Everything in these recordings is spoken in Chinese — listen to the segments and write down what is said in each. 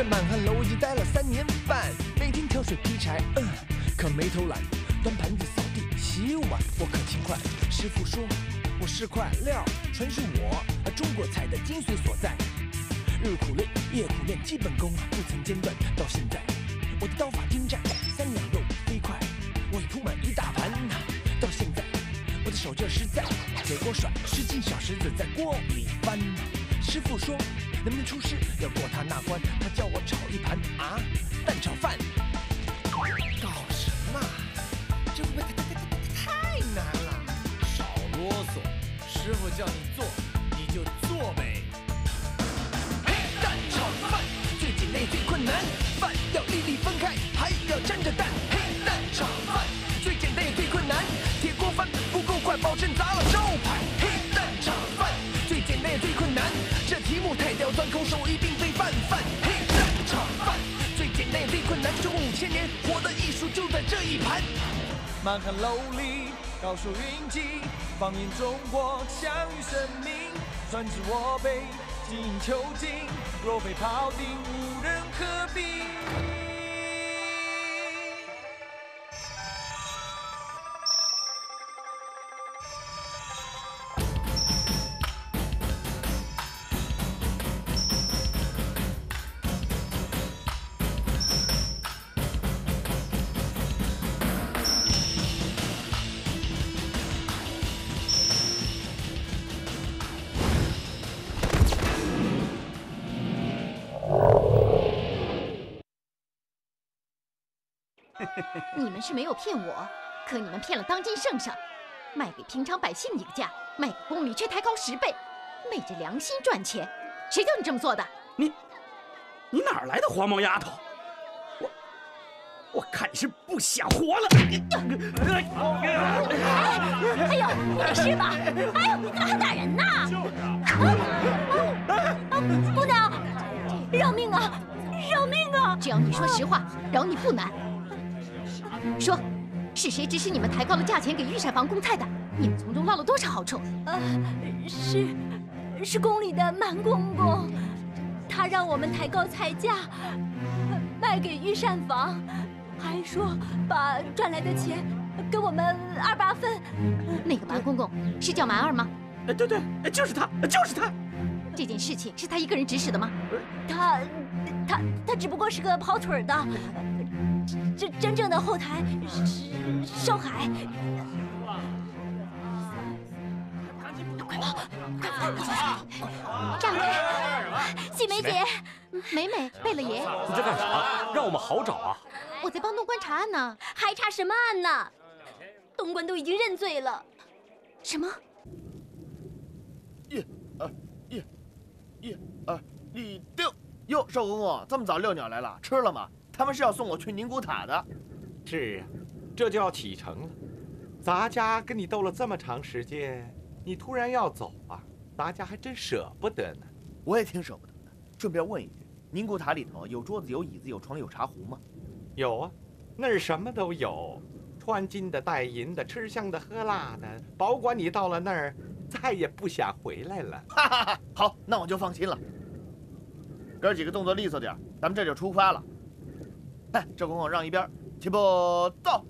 在满汉楼已经待了3年半，每天挑水劈柴，可没偷懒，端盘子、扫地、洗碗，我可勤快。师傅说我是块料，传授我中国菜的精髓所在。日苦练，夜苦练，基本功不曾间断。到现在，我的刀法精湛，3两肉飞快，我已铺满一大盘。到现在，我的手劲实在，铁锅甩10斤小石子在锅里翻。师傅说能不能出师，要过他那关，他叫我炒一盘蛋炒饭。搞什么？这会不会太难了？少啰嗦，师傅叫你做你就做呗。黑蛋炒饭最简单也最困难，饭要粒粒分开，还要沾着蛋。黑蛋炒饭最简单也最困难，铁锅翻不够快，保证砸了招牌。黑蛋炒饭最简单也最困难，这题目太刁钻，空手一并被泛泛。黑蛋炒饭最简单也最困难，中5000年活的艺术就在这一盘。满汉楼里高手云集，放眼中国享誉盛名，专治我辈精益求精，若非庖丁无人可比。 你们是没有骗我，可你们骗了当今圣上，卖给平常百姓一个价，卖给宫里却抬高10倍，昧着良心赚钱，谁叫你这么做的？ 你哪儿来的黄毛丫头？我看你是不想活了！ 哎呦，没事吧？哎呦，你怎么还打人呢？姑娘，饶命啊！饶命啊！只要你说实话，饶你不难。说，是谁指使你们抬高了价钱给御膳房供菜的？你们从中捞了多少好处？ 是宫里的满公公，他让我们抬高菜价，卖给御膳房，还说把赚来的钱给我们2、8分。 那个满公公是叫满二吗？ 对，就是他，就是他。 这件事情是他一个人指使的吗？ 他只不过是个跑腿的，真正的后台是少海。快跑！ 站开！ 喜梅姐， 美美，贝勒爷， 你在干啥？让我们好找啊！ 我在帮东官查案呢。 还查什么案呢？东官都已经认罪了。 什么 1、2、1、6。哟，少公公，这么早遛鸟来了，吃了吗？他们是要送我去宁古塔的。 是啊，这就要启程了。咱家跟你斗了这么长时间，你突然要走啊，咱家还真舍不得呢。 我也挺舍不得的。顺便问一句，宁古塔里头有桌子、有椅子、有床、有茶壶吗？ 有啊，那儿什么都有，穿金的、戴银的、吃香的、喝辣的，保管你到了那儿再也不想回来了。 哈哈哈！好，那我就放心了。哥几个动作利索点，咱们这就出发了。哎，赵公公让一边，起步到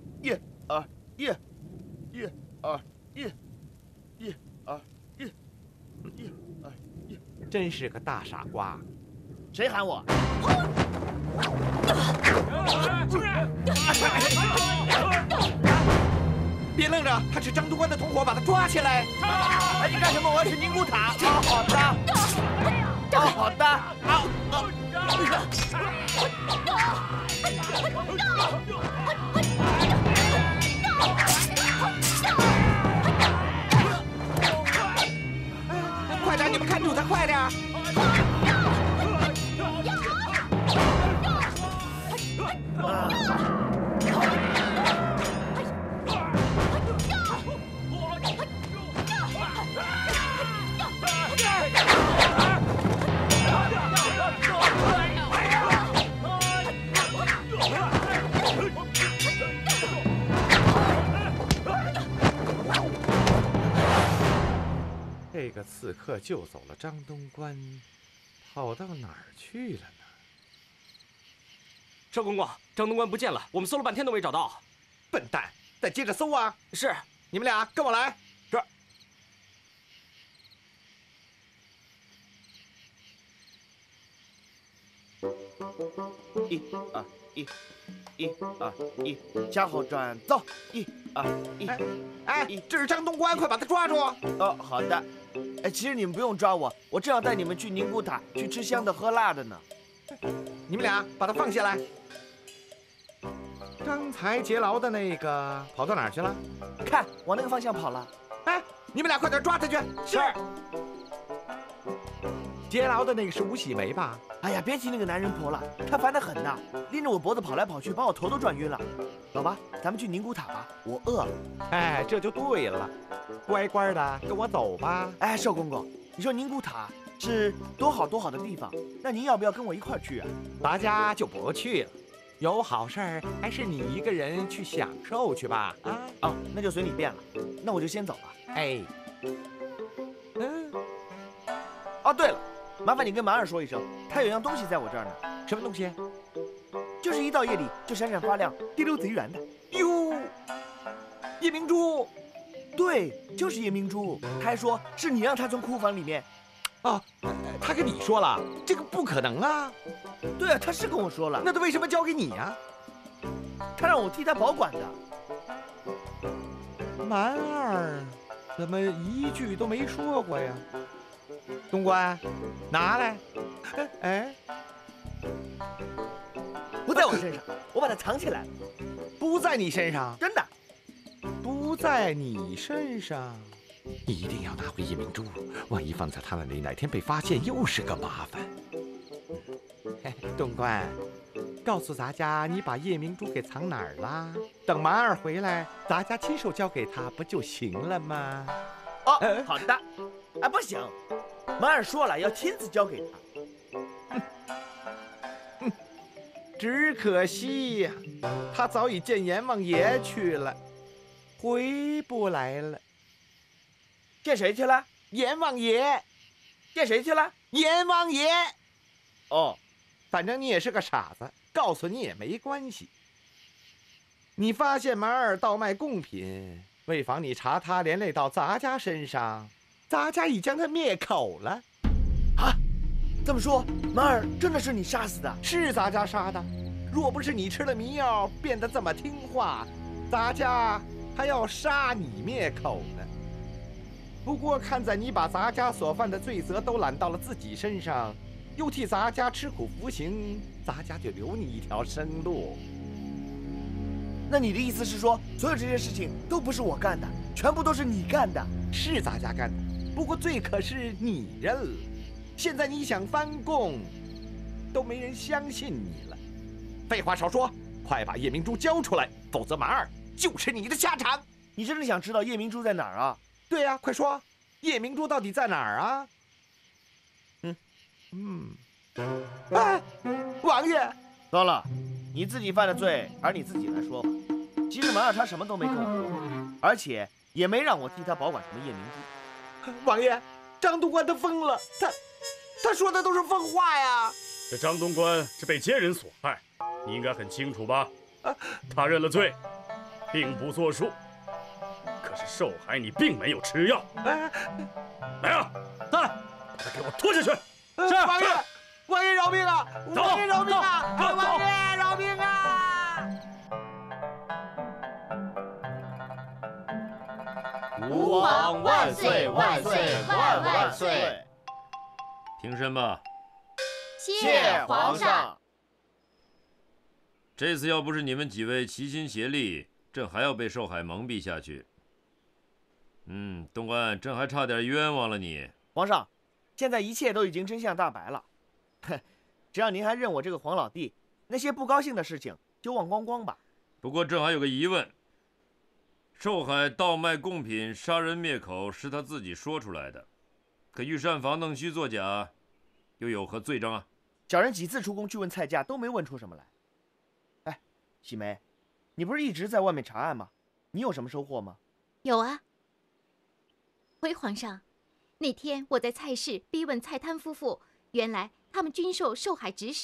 ！1、2、1、1、2、1、1、2、1、1、2、1。 真是个大傻瓜！ 谁喊我？ 别愣着，他是张督官的同伙，把他抓起来！ 哎，你干什么？我要去宁古塔。好的。好的。 快点，你们看住他，快点！这个刺客救走了张东官，跑到哪儿去了呢？ 少公公，张东官不见了，我们搜了半天都没找到。 笨蛋，再接着搜啊！ 是， 你们俩跟我来。 是。 一二一，向后转，走！一二一， 哎，这是张东官，快把他抓住！ 哦，好的。哎，其实你们不用抓我，我正要带你们去宁古塔，去吃香的喝辣的呢。 你们俩把他放下来。刚才劫牢的那个跑到哪儿去了？ 看，往那个方向跑了。 哎，你们俩快点抓他去！ 是。 劫牢的那个是吴喜梅吧？ 哎呀，别提那个男人婆了，她烦得很呐，拎着我脖子跑来跑去，把我头都转晕了。老八，咱们去宁古塔吧，我饿了。 哎，这就对了，乖乖的跟我走吧。 哎，少公公，你说宁古塔是多好多好的地方，那您要不要跟我一块儿去啊？ 大家就不去了，有好事儿还是你一个人去享受去吧。啊， 哦，那就随你便了，那我就先走了。 哎， 哦，对了。麻烦你跟马尔说一声，他有样东西在我这儿呢。 什么东西？ 就是一到夜里就闪闪发亮、滴溜贼圆的。 哟，夜明珠。 对，就是夜明珠。他还说是你让他从库房里面。 啊，他跟你说了？这个不可能啊。 对啊，他是跟我说了。 那他为什么交给你呀？ 他让我替他保管的。 蛮儿怎么一句都没说过呀？东官，拿来。哎， 不在我身上，我把它藏起来了。 不在你身上？ 真的？ 不在你身上？一定要拿回夜明珠，万一放在他那里，哪天被发现又是个麻烦。东官，告诉咱家你把夜明珠给藏哪儿啦？等马儿回来，咱家亲手交给他不就行了吗？ 哦，好的。啊，不行。马尔说了，要亲自交给他。只可惜呀，他早已见阎王爷去了，回不来了。 见谁去了？ 阎王爷。 见谁去了？ 阎王爷。 哦， 反正你也是个傻子，告诉你也没关系。你发现马尔倒卖贡品，为防你查他连累到咱家身上。咱家已将他灭口了， 啊！这么说，马尔真的是你杀死的？ 是咱家杀的。若不是你吃了迷药变得这么听话，咱家还要杀你灭口呢。不过看在你把咱家所犯的罪责都揽到了自己身上，又替咱家吃苦服刑，咱家就留你一条生路。 那你的意思是说，所有这些事情都不是我干的，全部都是你干的？ 是咱家干的。不过罪可是你认了，现在你想翻供，都没人相信你了。废话少说，快把夜明珠交出来，否则马儿就是你的下场。 你真的想知道夜明珠在哪儿啊？ 对呀，快说，夜明珠到底在哪儿啊？哎，王爷， 算了，你自己犯的罪，而你自己来说吧。其实马尔他什么都没跟我说，而且也没让我替他保管什么夜明珠。 王爷，张东官他疯了，他说的都是疯话呀！ 这张东官是被奸人所害，你应该很清楚吧？他认了罪，并不作数。可是受害你并没有吃药。来啊， 在， 把他给我拖下去！ 是王爷，王爷饶命啊！王爷饶命啊！王爷饶命啊！ 吾皇万岁万岁万万岁！ 平身吧。 谢皇上。 这次要不是你们几位齐心协力，朕还要被受害蒙蔽下去。东官，朕还差点冤枉了你。 皇上，现在一切都已经真相大白了。只要您还认我这个皇老弟，那些不高兴的事情就忘光光吧。 不过朕还有个疑问。受害倒卖贡品、杀人灭口是他自己说出来的，可御膳房弄虚作假，又有何罪证啊？ 小人几次出宫去问菜价，都没问出什么来。哎，喜梅，你不是一直在外面查案吗？你有什么收获吗？ 有啊。回皇上，那天我在菜市逼问菜摊夫妇，原来他们均受受害指使，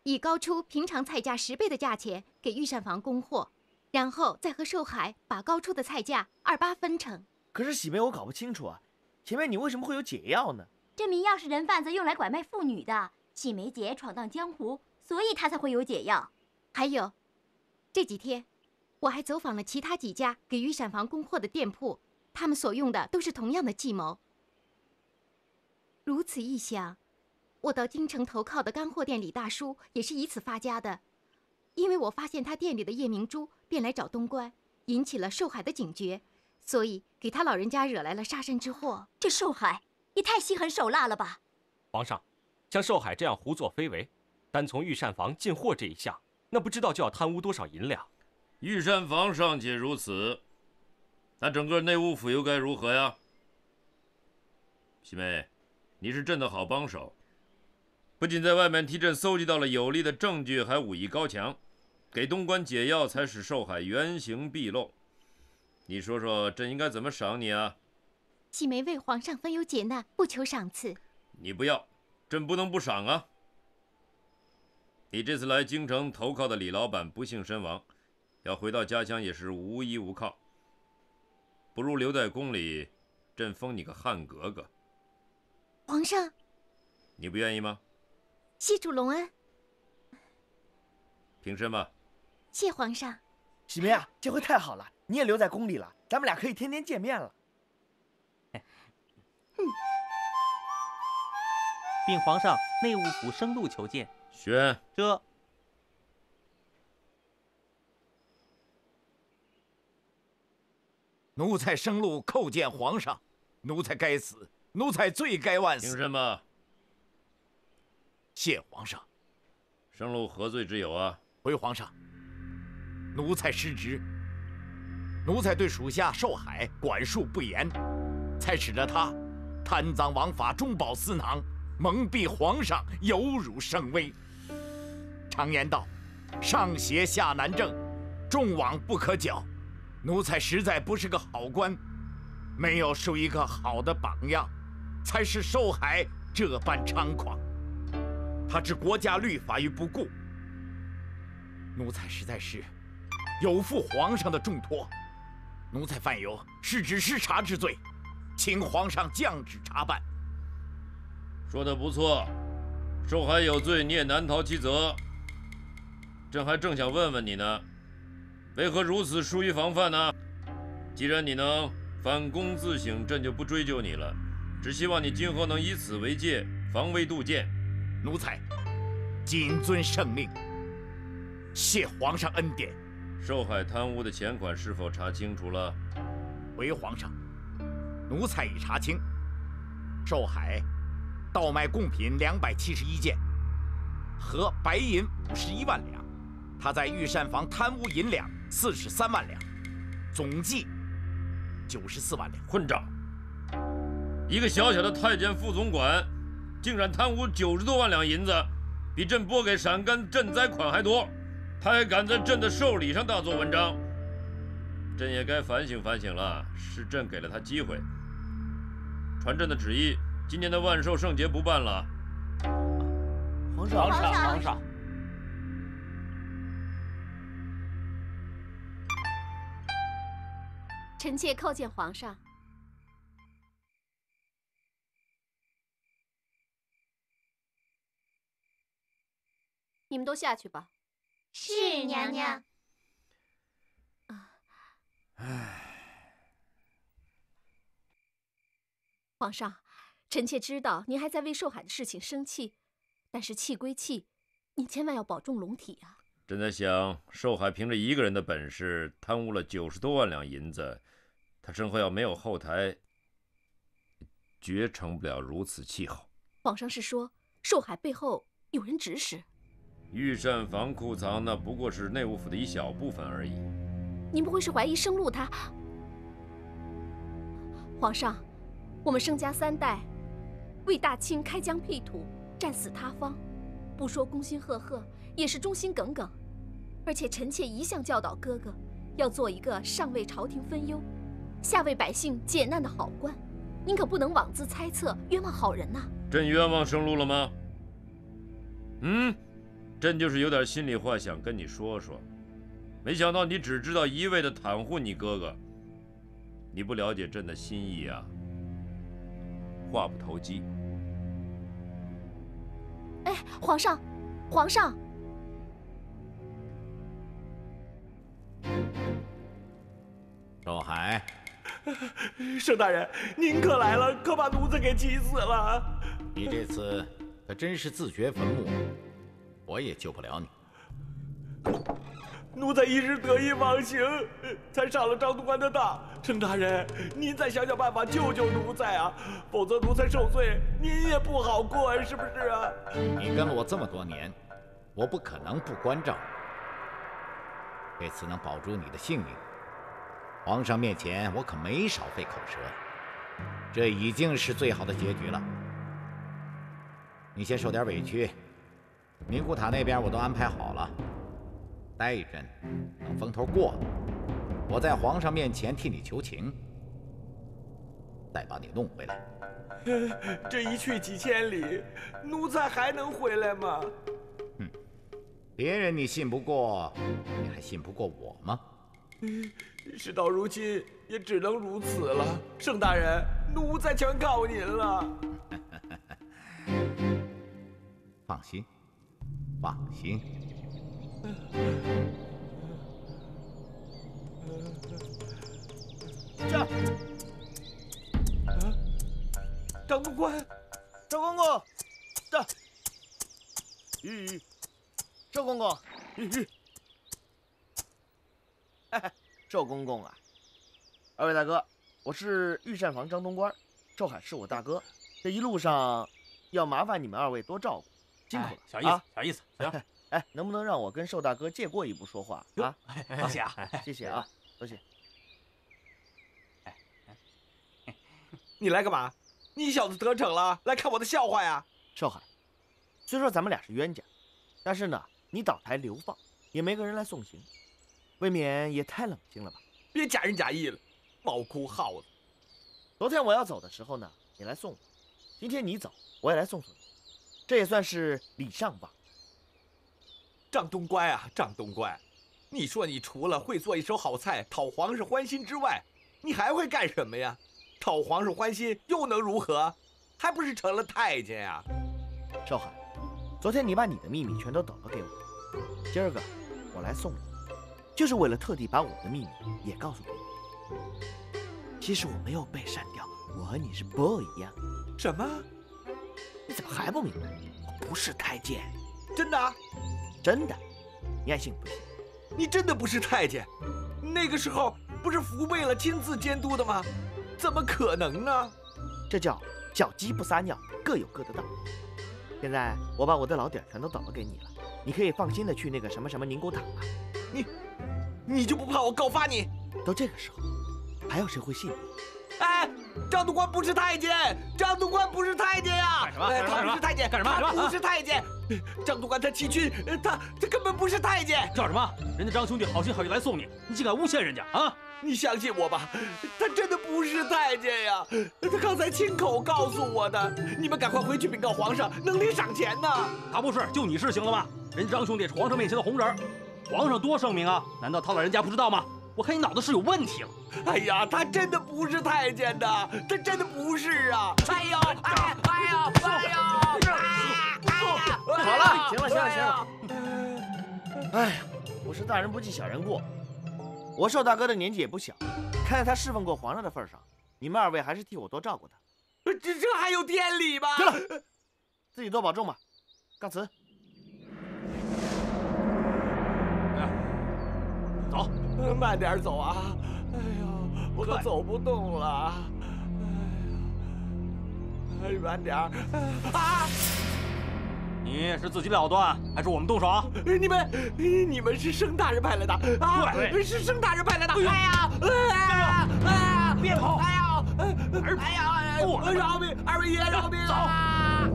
以高出平常菜价10倍的价钱给御膳房供货，然后再和寿海把高出的菜价2/8分成。 可是喜梅，我搞不清楚啊，前面你为什么会有解药呢？ 这迷药是人贩子用来拐卖妇女的。喜梅姐闯荡江湖，所以她才会有解药。 还有，这几天我还走访了其他几家给御膳房供货的店铺，他们所用的都是同样的计谋。如此一想，我到京城投靠的干货店李大叔也是以此发家的，因为我发现他店里的夜明珠，便来找东关，引起了寿海的警觉，所以给他老人家惹来了杀身之祸。 这寿海也太心狠手辣了吧！ 皇上，像寿海这样胡作非为，单从御膳房进货这一项，那不知道就要贪污多少银两。 御膳房尚且如此，那整个内务府又该如何呀？喜梅，你是朕的好帮手，不仅在外面替朕搜集到了有力的证据，还武艺高强，给东关解药，才使寿海原形毕露。你说说，朕应该怎么赏你啊？ 喜梅为皇上分忧解难，不求赏赐。 你不要，朕不能不赏啊！你这次来京城投靠的李老板不幸身亡，要回到家乡也是无依无靠，不如留在宫里，朕封你个汉格格。 皇上， 你不愿意吗？ 谢主隆恩。 平身吧。 谢皇上。 喜梅啊，这回太好了，你也留在宫里了，咱们俩可以天天见面了。 禀皇上，内务府生禄求见。 选。 这。 奴才生禄叩见皇上，奴才该死，奴才罪该万死。 平身吧。 谢皇上。 生禄何罪之有啊？ 回皇上，奴才失职，奴才对属下寿海管束不严，才使得他贪赃枉法，中饱私囊，蒙蔽皇上，有辱圣威。常言道，上邪下难正，众枉不可绞。奴才实在不是个好官，没有树一个好的榜样，才使寿海这般猖狂。他置国家律法于不顾，奴才实在是有负皇上的重托，奴才犯有失职失察之罪，请皇上降旨查办。 说得不错，寿海有罪，你也难逃其责。朕还正想问问你呢，为何如此疏于防范呢？既然你能反躬自省，朕就不追究你了，只希望你今后能以此为戒，防微杜渐。 奴才谨遵圣命，谢皇上恩典。 寿海贪污的钱款是否查清楚了？ 回皇上，奴才已查清，寿海倒卖贡品271件，和白银51万两。他在御膳房贪污银两43万两，总计94万两。 混账！一个小小的太监副总管，竟然贪污90多万两银子，比朕拨给陕甘赈灾款还多。他还敢在朕的寿礼上大做文章，朕也该反省反省了。是朕给了他机会，传朕的旨意，今年的万寿圣节不办了。 皇上，皇上。 臣妾叩见皇上。你们都下去吧。 是娘娘。 皇上，臣妾知道您还在为寿海的事情生气，但是气归气，您千万要保重龙体啊。 朕在想，寿海凭着一个人的本事，贪污了90多万两银子，他身后要没有后台，绝成不了如此气候。 皇上是说，寿海背后有人指使？ 御膳房库藏那不过是内务府的一小部分而已。 您不会是怀疑生禄他？皇上，我们盛家3代为大清开疆辟土，战死他方，不说忠心赫赫，也是忠心耿耿。而且臣妾一向教导哥哥，要做一个上为朝廷分忧，下为百姓解难的好官。您可不能妄自猜测，冤枉好人呐！ 朕冤枉生禄了吗？ 朕就是有点心里话想跟你说说，没想到你只知道一味的袒护你哥哥，你不了解朕的心意啊，话不投机。 哎，皇上，皇上！ 寿海， 盛大人，您可来了，可把奴才给气死了。 你这次可真是自掘坟墓，我也救不了你。 奴才一时得意忘形，才上了张督官的当。盛大人，您再想想办法救救奴才啊，否则奴才受罪，您也不好过，是不是啊？ 你跟了我这么多年，我不可能不关照你。这次能保住你的性命，皇上面前我可没少费口舌，这已经是最好的结局了。你先受点委屈，宁古塔那边我都安排好了。待一阵，等风头过了，我在皇上面前替你求情，再把你弄回来。 这一去几千里，奴才还能回来吗？ 别人你信不过，你还信不过我吗？ 事到如今，也只能如此了。盛大人，奴才全靠您了。 放心，放心。 这， 张督官， 周公公，这，周公公，周公公啊，二位大哥，我是御膳房张东官，寿海是我大哥，这一路上要麻烦你们二位多照顾，辛苦了。 小意思，小意思，行。 哎，能不能让我跟寿大哥借过一步说话啊？ 多谢啊， 谢谢啊，多谢。 你来干嘛？你小子得逞了，来看我的笑话呀！ 寿海，虽说咱们俩是冤家，但是呢，你倒台流放，也没个人来送行，未免也太冷清了吧？ 别假仁假义了，猫哭耗子。 昨天我要走的时候呢，你来送我；今天你走，我也来送送你，这也算是礼尚往。 张东官啊，张东官，你说你除了会做一手好菜讨皇上欢心之外，你还会干什么呀？讨皇上欢心又能如何？还不是成了太监呀？ 少海，昨天你把你的秘密全都抖了给我，今儿个我来送你，就是为了特地把我的秘密也告诉给你。其实我没有被删掉，我和你是 boy 一样。 什么？ 你怎么还不明白？我不是太监。 真的？ 真的，你爱信不信？ 你真的不是太监？那个时候不是福贝勒亲自监督的吗？怎么可能呢？ 这叫小鸡不撒尿，各有各的道。现在我把我的老底儿全都抖了给你了，你可以放心的去那个什么什么宁古塔了。 你就不怕我告发你？ 都这个时候，还有谁会信你？ 哎，张督官不是太监，张督官不是太监呀！ 干什么？ 他不是太监， 干什么？ 他不是太监。张督官他欺君，他根本不是太监。 叫什么？人家张兄弟好心好意来送你，你竟敢诬陷人家啊！ 你相信我吧，他真的不是太监呀！他刚才亲口告诉我的。你们赶快回去禀告皇上，能领赏钱呢。 他不是，就你是行了吧？人家张兄弟是皇上面前的红人，皇上多圣明啊！难道他老人家不知道吗？我看你脑子是有问题了。 哎呀，他真的不是太监的，他真的不是啊！哎呦，哎呦， 好了，行了。哎呀，我是大人不计小人过。我寿大哥的年纪也不小，看在他侍奉过皇上的份上，你们二位还是替我多照顾他。 这还有天理吗？ 行了，自己多保重吧。告辞。 走， 慢点走啊！哎呦，我可走不动了。哎呀，慢点儿啊！ 你是自己了断，还是我们动手？ 你们是盛大人派来的啊？ 对， 是盛大人派来的。 哎呀，别跑！ 哎呀，饶命！二位爷，饶命啊！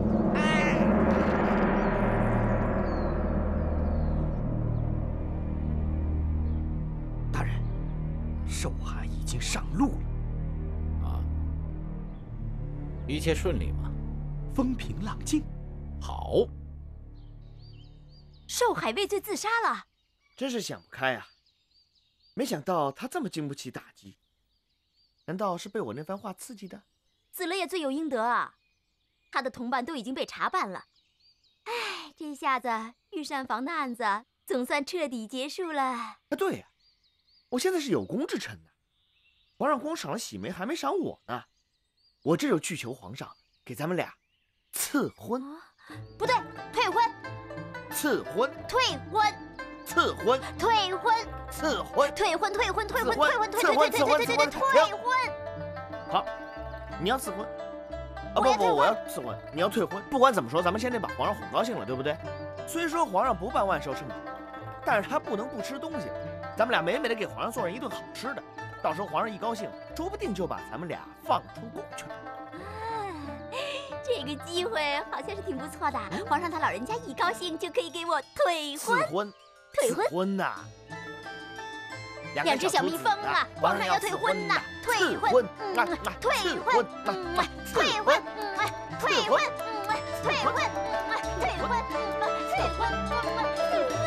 大人，寿海已经上路了。 啊，一切顺利吗？ 风平浪静。 好。 寿寿海畏罪自杀了， 真是想不开啊！没想到他这么经不起打击，难道是被我那番话刺激的？ 死了也罪有应得啊！他的同伴都已经被查办了，哎，这下子御膳房的案子总算彻底结束了。 啊，对呀，我现在是有功之臣呢，皇上光赏了喜梅，还没赏我呢。我这就去求皇上给咱们俩赐婚。 不对，退婚。 赐婚。 退婚。 赐婚。 退婚。 赐婚。 退婚。退婚。退婚。退婚。 退婚。好，你要赐婚。啊不，我要赐婚，你要退婚。不管怎么说，咱们先得把皇上哄高兴了，对不对？虽说皇上不办万寿圣典，但是他不能不吃东西。咱们俩美美的给皇上送上一顿好吃的，到时候皇上一高兴，说不定就把咱们俩放出宫去了。 这个机会好像是挺不错的。皇上他老人家一高兴就可以给我退婚。 赐婚。 退婚。 婚呐！ 两只小蜜蜂啊，皇上要退婚呐！退婚。退婚。退婚。退婚。退婚。退婚。退婚。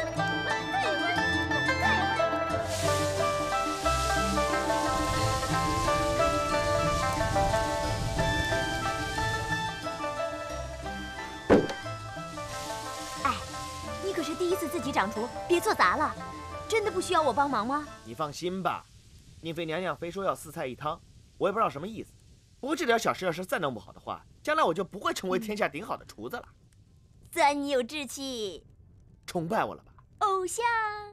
可是第一次自己掌厨，别做砸了。真的不需要我帮忙吗？ 你放心吧，宁妃娘娘非说要4菜1汤，我也不知道什么意思。不过这点小事要是再弄不好的话，将来我就不会成为天下顶好的厨子了。 算你有志气， 崇拜我了吧？ 偶像。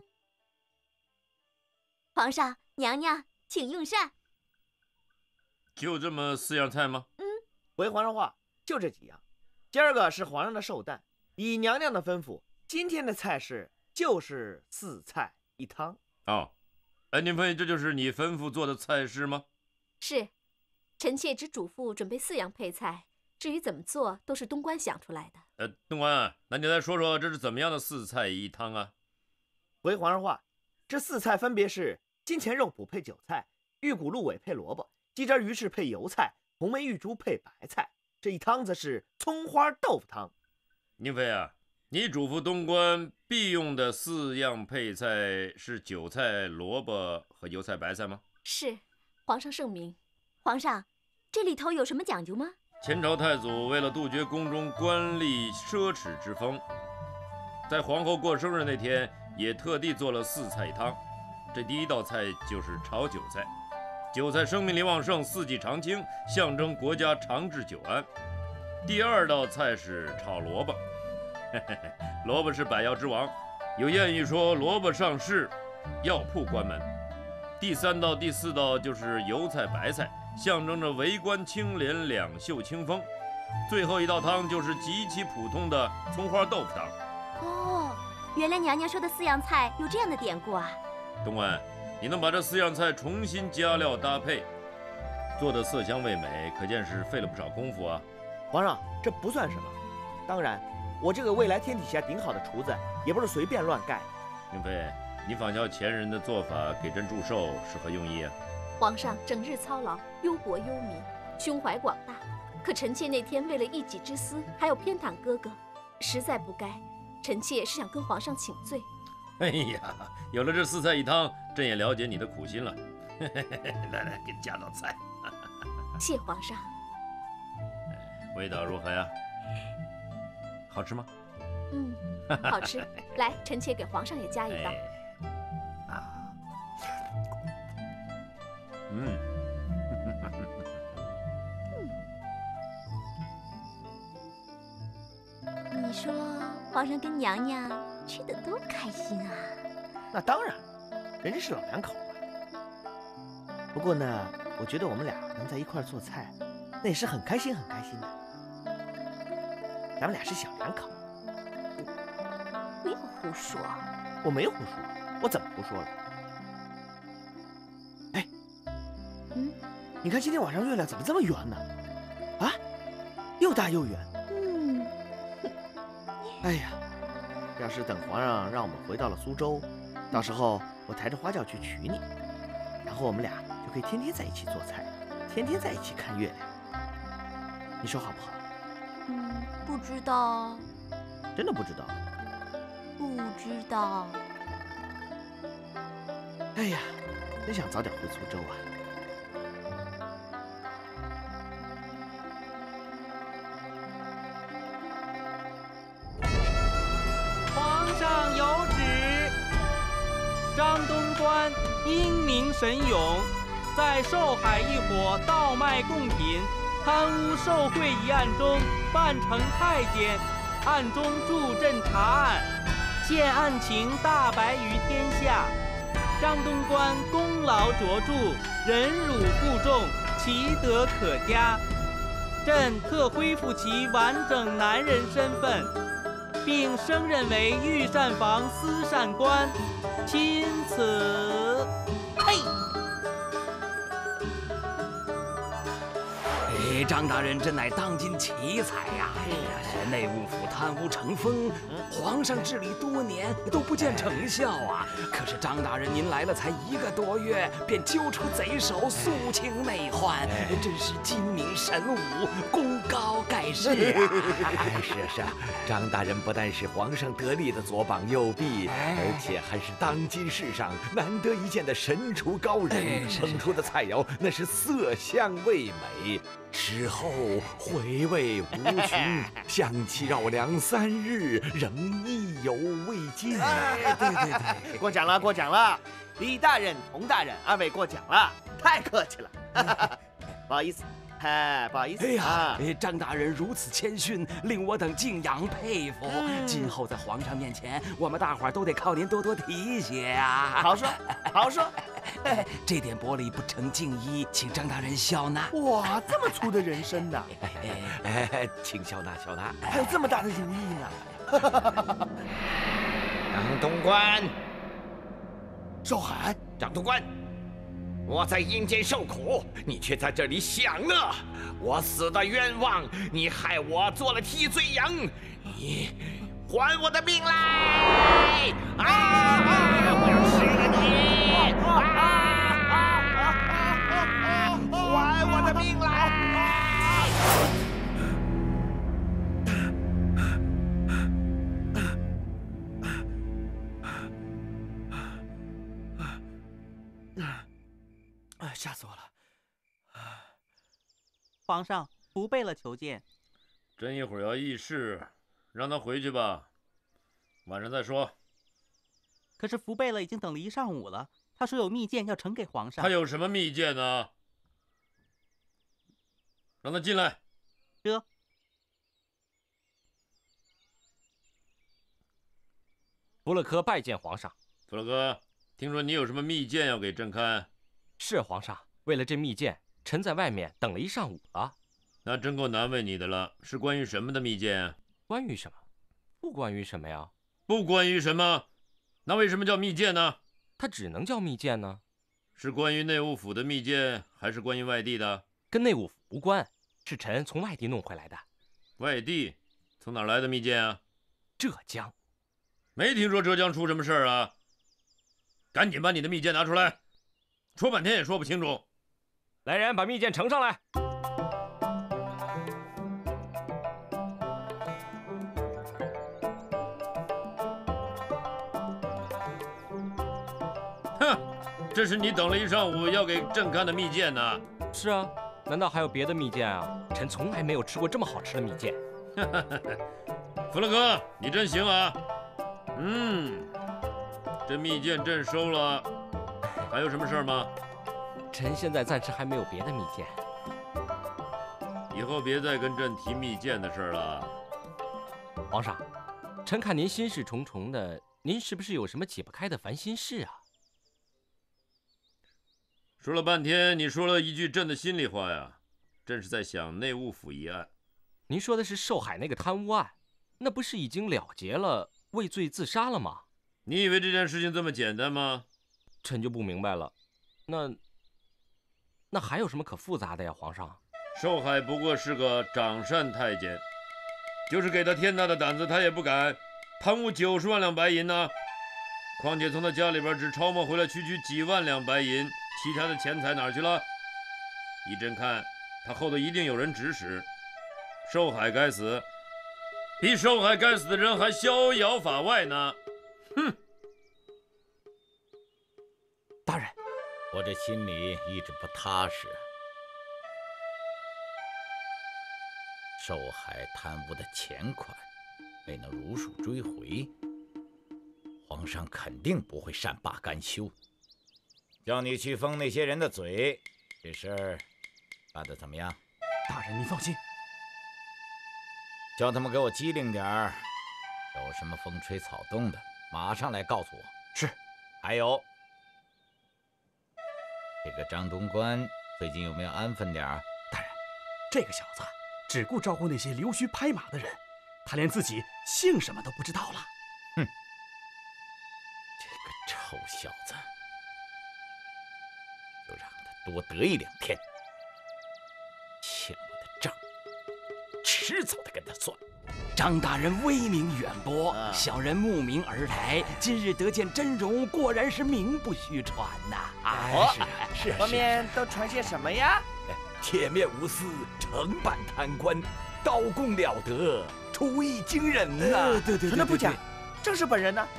皇上、娘娘，请用膳。 就这么4样菜吗？ 回皇上话，就这几样。今儿个是皇上的寿诞，以娘娘的吩咐。今天的菜式就是4菜1汤。 哦，哎，宁妃，这就是你吩咐做的菜式吗？ 是，臣妾只嘱咐准备4样配菜，至于怎么做，都是东官想出来的。 东官，那你来说说这是怎么样的4菜1汤啊？ 回皇上话，这4菜分别是金钱肉脯配韭菜，玉骨鹿尾配萝卜，鸡胗鱼翅配油菜，红梅玉珠配白菜。这一汤子是葱花豆腐汤。 宁妃啊，你嘱咐东官必用的4样配菜是韭菜、萝卜和油菜白菜吗？ 是，皇上圣明。 皇上，这里头有什么讲究吗？ 前朝太祖为了杜绝宫中官吏奢侈之风，在皇后过生日那天，也特地做了4菜1汤。这第一道菜就是炒韭菜，韭菜生命力旺盛，四季常青，象征国家长治久安。第二道菜是炒萝卜。萝卜是百药之王，有谚语说萝卜上市，药铺关门。第3道、第4道就是油菜白菜，象征着为官清廉、两袖清风。最后一道汤就是极其普通的葱花豆腐汤。 哦，原来娘娘说的4样菜有这样的典故啊！ 东官，你能把这4样菜重新加料搭配，做的色香味美，可见是费了不少功夫啊。 皇上，这不算什么。当然，我这个未来天底下顶好的厨子，也不是随便乱盖的。 宁妃，你仿效前人的做法给朕祝寿是何用意啊？ 皇上整日操劳，忧国忧民，胸怀广大。可臣妾那天为了一己之私，还要偏袒哥哥，实在不该。臣妾是想跟皇上请罪。 哎呀，有了这4菜1汤，朕也了解你的苦心了。来，给你加道菜。 谢皇上。 味道如何呀？好吃吗？ 好吃。来，臣妾给皇上也加一道。 你说皇上跟娘娘吃得多开心啊！ 那当然，人家是老两口嘛。不过呢，我觉得我们俩能在一块做菜，那也是很开心很开心的。咱们俩是小两口。 不要胡说。 我没胡说，我怎么胡说了？哎，你看今天晚上月亮怎么这么圆呢？啊，又大又圆。哎呀，要是等皇上让我们回到了苏州，到时候我抬着花轿去娶你，然后我们俩就可以天天在一起做菜，天天在一起看月亮。你说好不好？ 不知道。 真的不知道？ 不知道。 哎呀，真想早点回苏州啊！ 皇上有旨，张东官英明神勇，在寿海一伙倒卖贡品、贪污受贿一案中扮成太监，暗中助阵查案，现案情大白于天下。张东官功劳卓著，忍辱负重，其德可嘉。朕特恢复其完整男人身份，并升任为御膳房司膳官，钦此。嘿。 张大人真乃当今奇才呀！内务府贪污成风，皇上治理多年都不见成效啊。可是张大人您来了才1个多月，便揪出贼首，肃清内患，真是精明神武，功高盖世啊！ 是啊，张大人不但是皇上得力的左膀右臂，而且还是当今世上难得一见的神厨高人，烹出的菜肴那是色香味美。吃后回味无穷，香气绕梁3日，仍意犹未尽。 对，过奖了，过奖了，李大人、童大人，2位过奖了，太客气了，不好意思。不好意思。 哎呀，张大人如此谦逊，令我等敬仰佩服。今后在皇上面前，我们大伙儿都得靠您多多提携呀。 好说，好说。 这点薄礼不成敬意，请张大人笑纳。 哇，这么粗的人参呐！ 请笑纳，笑纳。 还有这么大的如意呢！ 张东官， 少海， 张东官。我在阴间受苦，你却在这里享乐，我死的冤枉，你害我做了替罪羊，你还我的命来！我要吃了你！还我的命来！ 吓死我了！ 皇上，不备了求见。 朕一会儿要议事，让他回去吧，晚上再说。 可是福贝勒已经等了1上午了，他说有密件要呈给皇上。 他有什么密件呢？让他进来。 这。 弗勒科拜见皇上。 弗勒科，听说你有什么密件要给朕看？ 是皇上，为了这密件，臣在外面等了1上午了。 那真够难为你的了。是关于什么的密件？ 关于什么？不关于什么呀？ 不关于什么？那为什么叫密件呢？ 它只能叫密件呢。 是关于内务府的密件，还是关于外地的？ 跟内务府无关，是臣从外地弄回来的。 外地？从哪儿来的密件啊？ 浙江。 没听说浙江出什么事儿啊？赶紧把你的密件拿出来。说半天也说不清楚。 来人，把密件呈上来。 哼，这是你等了1上午要给朕看的密件呢。 是啊，难道还有别的密件啊？臣从来没有吃过这么好吃的蜜饯。 弗勒哥，你真行啊！这蜜饯朕收了。还有什么事儿吗？ 臣现在暂时还没有别的密饯。 以后别再跟朕提蜜饯的事儿了。 皇上，臣看您心事重重的，您是不是有什么解不开的烦心事啊？ 说了半天，你说了一句朕的心里话呀。朕是在想内务府一案。 您说的是寿海那个贪污案，那不是已经了结了，畏罪自杀了吗？ 你以为这件事情这么简单吗？ 臣就不明白了。那还有什么可复杂的呀，皇上？ 寿海不过是个掌膳太监，就是给他天大的胆子，他也不敢贪污90万两白银呢。况且从他家里边只抄摸回来区几万两白银，其他的钱财哪儿去了？依朕看，他后头一定有人指使。寿海该死，比寿海该死的人还逍遥法外呢。 大人， 我这心里一直不踏实。寿海贪污的钱款没能如数追回，皇上肯定不会善罢甘休。叫你去封那些人的嘴，这事儿办得怎么样？ 大人您放心， 叫他们给我机灵点儿，有什么风吹草动的，马上来告诉我。 是。 还有，这个张东官最近有没有安分点儿？ 大人，这个小子只顾招呼那些溜须拍马的人，他连自己姓什么都不知道了。 哼，这个臭小子，就让他多得意2天，欠我的账，迟早得跟他算。 张大人威名远播，小人慕名而来，今日得见真容，果然是名不虚传呐！ 是。外面都传些什么呀？ 铁面无私，承办贪官，刀工了得，厨艺惊人呐！ 对， 真的不假，正是本人呢。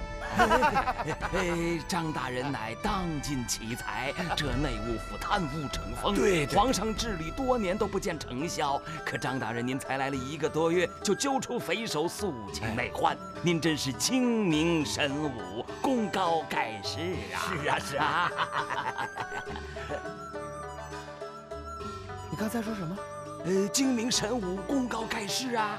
张大人乃当今奇才，这内务府贪污成风， 对， 皇上治理多年都不见成效。可张大人您才来了1个多月，就揪出匪首肃清内患，您真是精明神武，功高盖世啊！ 是啊。 你刚才说什么？ 精明神武，功高盖世啊！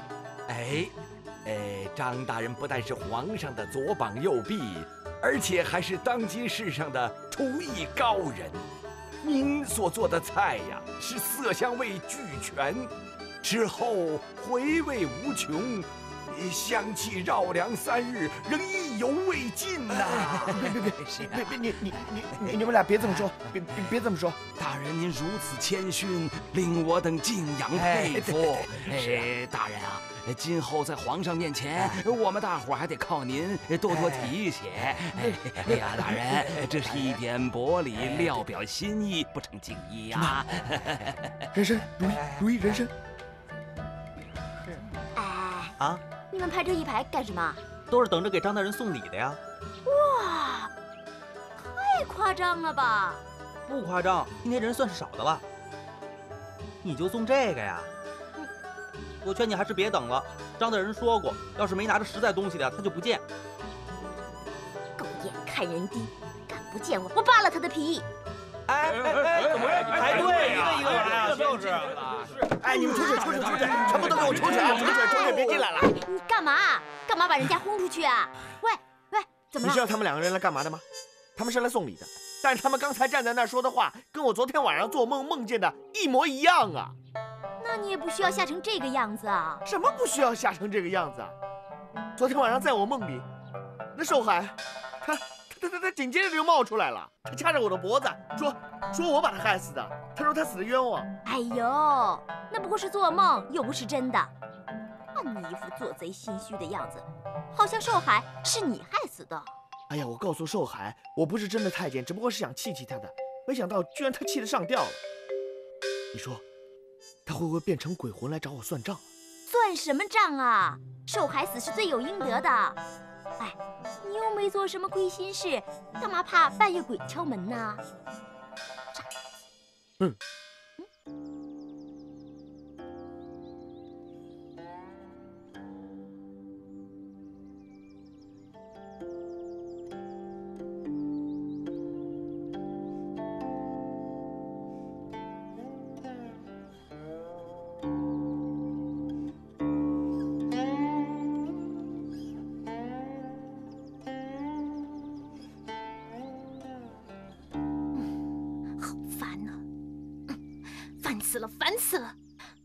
张大人不但是皇上的左膀右臂，而且还是当今世上的厨艺高人。您所做的菜呀，是色香味俱全，吃后回味无穷，香气绕梁3日，仍意犹未尽呐！ 别，你们俩别这么说，别这么说。 大人您如此谦逊，令我等敬仰佩服。大人啊，今后在皇上面前，我们大伙还得靠您多多提携。哎呀，大人，这是一点薄礼，料表心意，不成敬意呀。 人参，如意人参。 啊？你们排这一排干什么？ 都是等着给张大人送礼的呀。 哇，太夸张了吧！ 不夸张，今天人算是少的了。你就送这个呀？我劝你还是别等了。张大人说过，要是没拿着实在东西的，他就不见。 狗眼看人低，敢不见我扒了他的皮！ 怎么排队一个来啊？就是。 你们出去，全部都给我出去啊！出去，别进来了！ 你干嘛把人家轰出去啊？喂，怎么了？ 你知道他们2个人来干嘛的吗？他们是来送礼的，但是他们刚才站在那儿说的话，跟我昨天晚上做梦梦见的一模一样啊！ 那你也不需要吓成这个样子啊！ 什么不需要吓成这个样子啊？昨天晚上在我梦里，那寿海，他紧接着就冒出来了，他掐着我的脖子说我把他害死的，他说他死的冤枉。 哎呦，那不过是做梦，又不是真的。看你一副做贼心虚的样子，好像寿海是你害死的。 哎呀，我告诉寿海，我不是真的太监，只不过是想气他的，没想到居然他气得上吊了。你说，他会不会变成鬼魂来找我算账？ 算什么账啊？寿海死是罪有应得的。哎，你又没做什么亏心事，干嘛怕半夜鬼敲门呢？烦死了！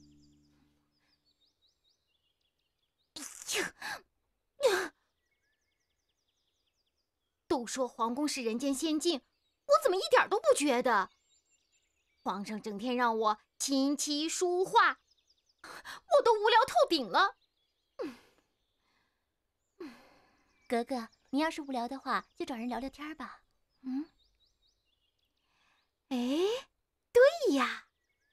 都说皇宫是人间仙境，我怎么一点都不觉得？皇上整天让我琴棋书画，我都无聊透顶了。 格格，你要是无聊的话，就找人聊聊天吧。 哎，对呀。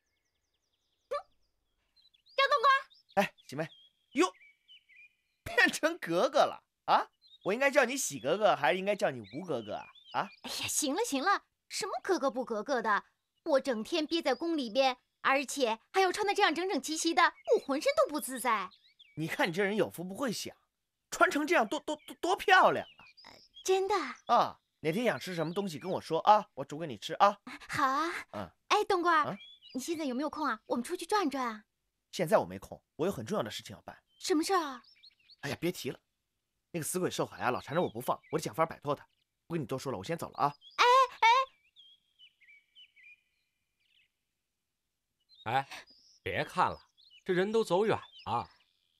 张东官， 喜妹，哟，变成格格了啊！我应该叫你喜格格，还是应该叫你吴格格啊？ 哎呀，行了， 什么格格不格格的？我整天憋在宫里边，而且还要穿得这样整整齐齐的，我浑身都不自在。 你看你这人有福不会享，穿成这样多漂亮啊！ 真的啊，哪天想吃什么东西跟我说啊，我煮给你吃啊。 好啊。哎，冬瓜儿，你现在有没有空啊？我们出去转转啊。 现在我没空，我有很重要的事情要办。 什么事啊？ 哎呀，别提了，那个死鬼寿海啊，老缠着我不放，我得想法摆脱他。不跟你多说了，我先走了啊。 哎，别看了，这人都走远了。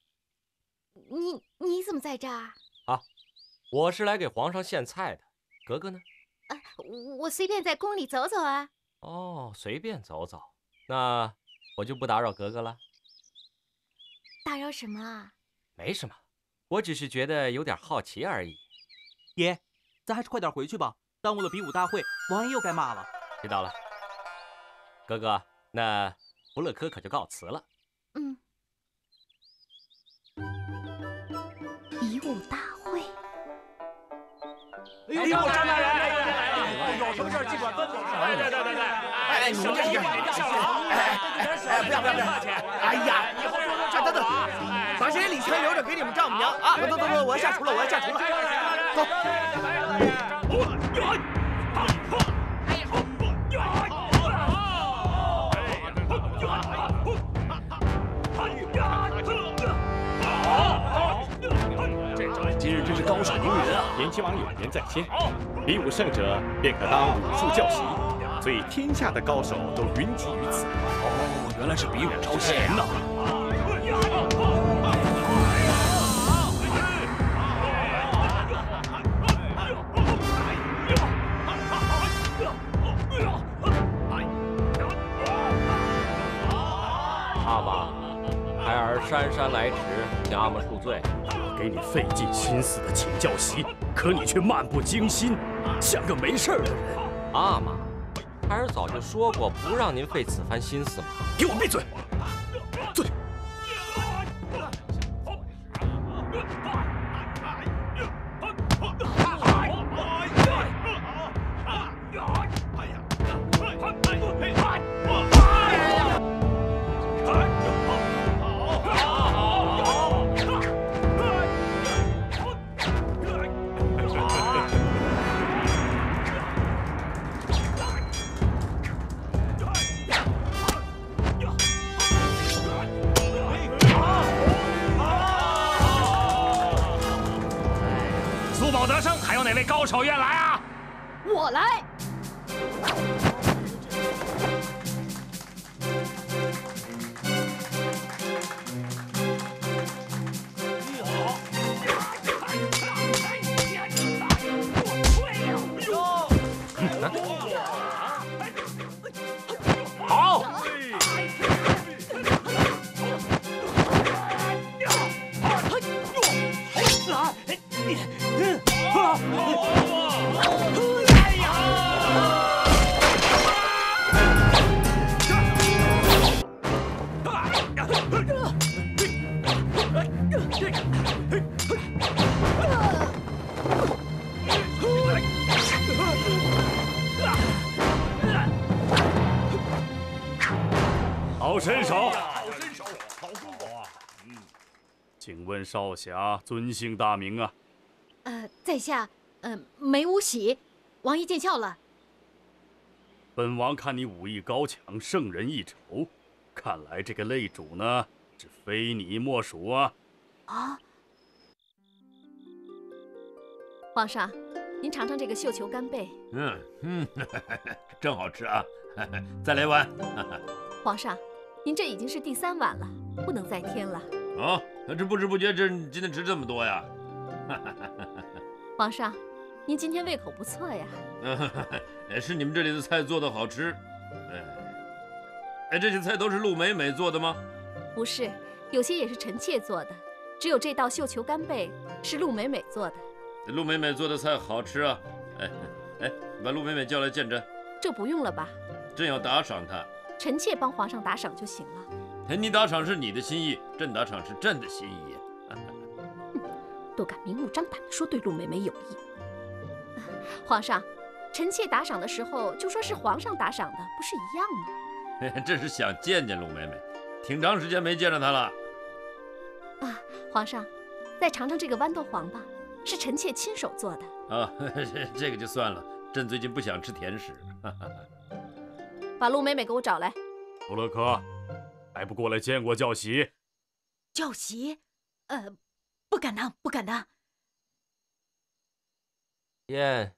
你怎么在这儿？ 啊，我是来给皇上献菜的。格格呢？ 我随便在宫里走走啊。 哦，随便走走，那我就不打扰格格了。 打扰什么啊？ 没什么，我只是觉得有点好奇而已。 爷，咱还是快点回去吧，耽误了比武大会，王爷又该骂了。 知道了，格格，那福勒科可就告辞了。 比武大会。 哎呦，张大人，有什么事尽管吩咐。对， 哎，你们这是干什么？哎，不要！哎呀，以后等，把这些礼钱留着给你们丈母娘啊！走，我要下厨了，走。 今日真是高手迎人啊！燕齐王有言在先，比武胜者便可当武术教习，所以天下的高手都云集于此。 哦，原来是比武招贤呐！ 阿玛，孩儿姗姗来迟，向阿玛恕罪。 给你费尽心思的请教习，可你却漫不经心，像个没事的人。 阿玛，孩儿早就说过不让您费此番心思嘛。 给我闭嘴！坐下。 苏宝德生，还有哪位高手愿来啊？ 我来。 好。 好身手， 好功夫啊！ 请问少侠尊姓大名啊？ 在下梅无喜，王爷见笑了。 本王看你武艺高强，胜人一筹，看来这个擂主呢，是非你莫属啊！ 啊！ 皇上，您尝尝这个绣球干贝。 真好吃啊！再来碗。 皇上，您这已经是第3碗了，不能再添了。 啊，这不知不觉今天吃这么多呀？ 皇上，您今天胃口不错呀。 是你们这里的菜做的好吃。这些菜都是陆美美做的吗？ 不是，有些也是臣妾做的，只有这道绣球干贝是陆美美做的。 陆美美做的菜好吃啊！把陆美美叫来见朕。 这不用了吧？ 朕要打赏她。 臣妾帮皇上打赏就行了。 你打赏是你的心意，朕打赏是朕的心意。 都敢明目张胆地说对陆美美有意。皇上， 臣妾打赏的时候就说是皇上打赏的，不是一样吗？ 这是想见见陆美美，挺长时间没见着她了。 啊，皇上，再尝尝这个豌豆黄吧，是臣妾亲手做的。 啊，这个就算了，朕最近不想吃甜食。 把陆美美给我找来。 弗洛克，还不过来见过教习？ 教习？不敢当，不敢当。 燕，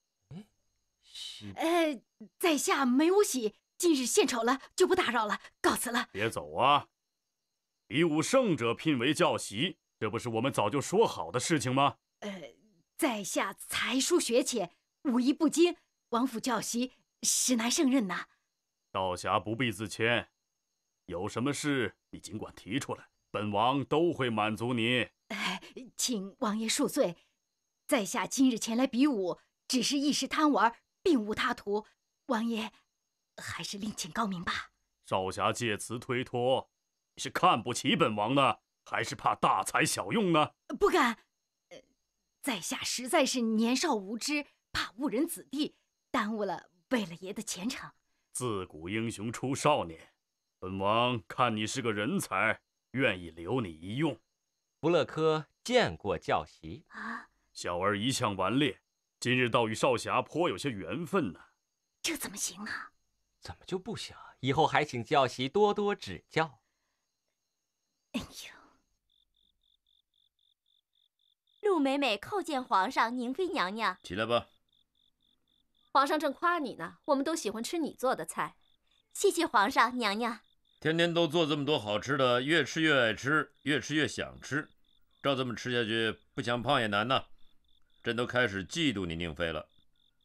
在下梅无喜，今日献丑了，就不打扰了，告辞了。 别走啊！比武胜者聘为教习，这不是我们早就说好的事情吗？ 在下才疏学浅，武艺不精，王府教习实难胜任呐。 少侠不必自谦，有什么事你尽管提出来，本王都会满足你。 请王爷恕罪，在下今日前来比武，只是一时贪玩，并无他图。王爷还是另请高明吧。 少侠借此推脱，你是看不起本王呢，还是怕大材小用呢？ 不敢，在下实在是年少无知，怕误人子弟，耽误了贝勒爷的前程。 自古英雄出少年，本王看你是个人才，愿意留你一用。 弗勒科见过教习啊， 小儿一向顽劣，今日倒与少侠颇有些缘分呢。 这怎么行啊？ 怎么就不行？以后还请教习多多指教。 哎呦！ 陆美美叩见皇上，宁妃娘娘。 起来吧。 皇上正夸你呢，我们都喜欢吃你做的菜。 谢谢皇上娘娘。 天天都做这么多好吃的，越吃越爱吃，越吃越想吃。照这么吃下去，不想胖也难呐。朕都开始嫉妒你宁妃了。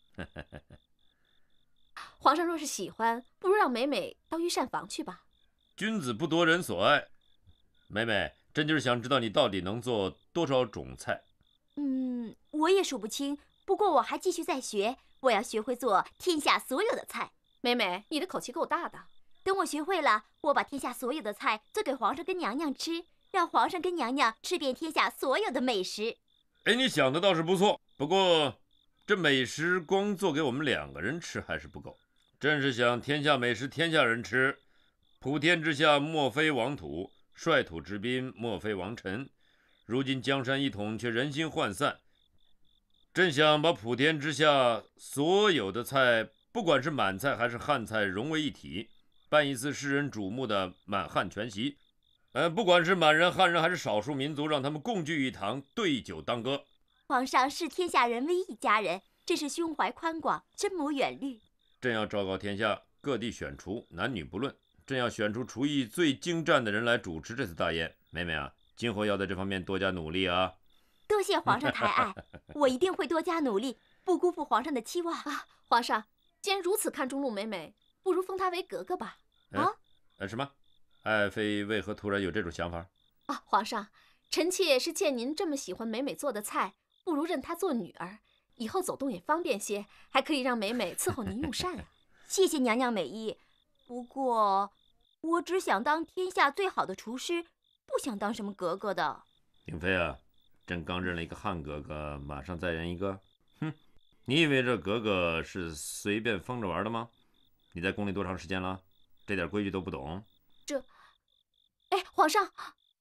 皇上若是喜欢，不如让美美到御膳房去吧。 君子不夺人所爱。美美，朕就是想知道你到底能做多少种菜。 我也数不清，不过我还继续在学，我要学会做天下所有的菜。 美美，你的口气够大的。 等我学会了，我把天下所有的菜做给皇上跟娘娘吃，让皇上跟娘娘吃遍天下所有的美食。 哎，你想的倒是不错，不过这美食光做给我们2个人吃还是不够。朕是想天下美食天下人吃，普天之下莫非王土，率土之滨莫非王臣。如今江山一统，却人心涣散。朕想把普天之下所有的菜，不管是满菜还是汉菜，融为一体，办一次世人瞩目的满汉全席。不管是满人、汉人还是少数民族，让他们共聚一堂，对酒当歌。 皇上视天下人为一家人，真是胸怀宽广，深谋远虑。 朕要昭告天下，各地选厨，男女不论。朕要选出厨艺最精湛的人来主持这次大宴。妹妹啊，今后要在这方面多加努力啊！ 多谢皇上抬爱，我一定会多加努力，不辜负皇上的期望啊！皇上，既然如此看重陆美美，不如封她为格格吧？ 什么？爱妃为何突然有这种想法？ 啊，皇上，臣妾是见您这么喜欢美美做的菜，不如认她做女儿，以后走动也方便些，还可以让美美伺候您用膳啊。 谢谢娘娘美意，不过我只想当天下最好的厨师，不想当什么格格的。 宁妃啊，朕刚认了一个汉格格，马上再认一个？哼，你以为这格格是随便疯着玩的吗？你在宫里多长时间了？这点规矩都不懂？ 皇上，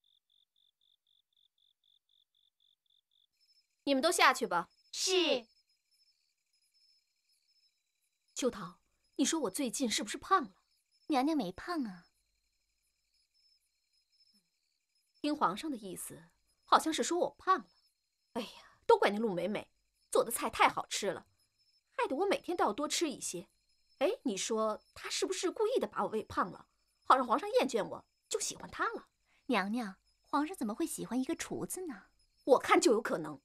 你们都下去吧。 是。 秋桃，你说我最近是不是胖了？ 娘娘没胖啊。 听皇上的意思，好像是说我胖了。哎呀，都怪那陆美美做的菜太好吃了，害得我每天都要多吃一些。哎，你说她是不是故意的把我喂胖了，好让皇上厌倦我，就喜欢她了？ 娘娘，皇上怎么会喜欢一个厨子呢？ 我看就有可能。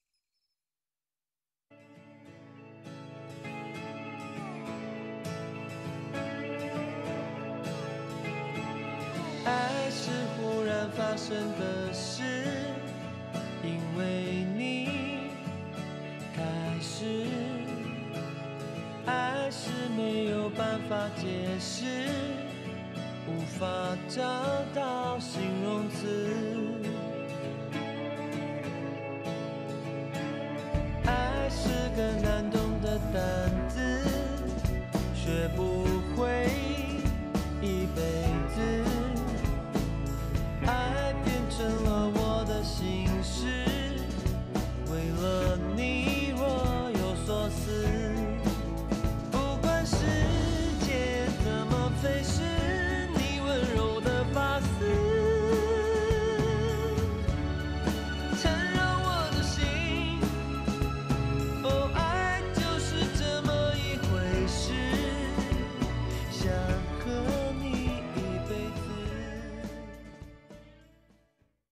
爱是忽然发生的事，因为你开始。爱是没有办法解释，无法找到形容词。爱是个